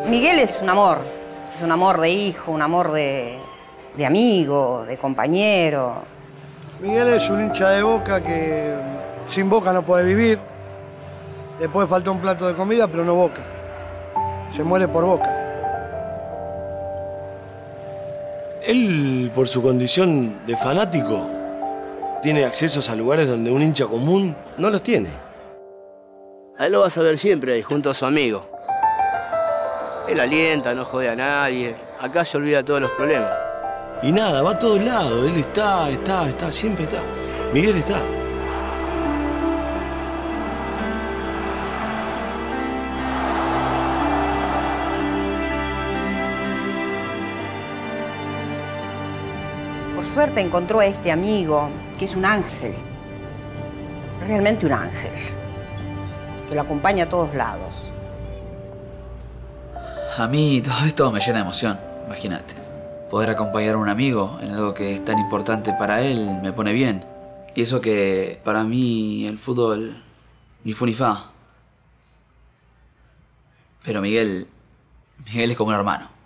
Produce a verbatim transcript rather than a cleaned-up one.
Miguel es un amor, es un amor de hijo, un amor de, de amigo, de compañero. Miguel es un hincha de Boca que sin Boca no puede vivir. Le puede faltar un plato de comida, pero no Boca. Se muere por Boca. Él, por su condición de fanático, tiene accesos a lugares donde un hincha común no los tiene. A él lo vas a ver siempre ahí, junto a su amigo. Él alienta, no jode a nadie. Acá se olvida todos los problemas. Y nada, va a todos lados. Él está, está, está, siempre está. Miguel está. Por suerte encontró a este amigo, que es un ángel. Realmente un ángel. Que lo acompaña a todos lados. A mí todo esto me llena de emoción, imagínate. Poder acompañar a un amigo en algo que es tan importante para él me pone bien. Y eso que para mí el fútbol ni fu ni fa. Pero Miguel, Miguel es como un hermano.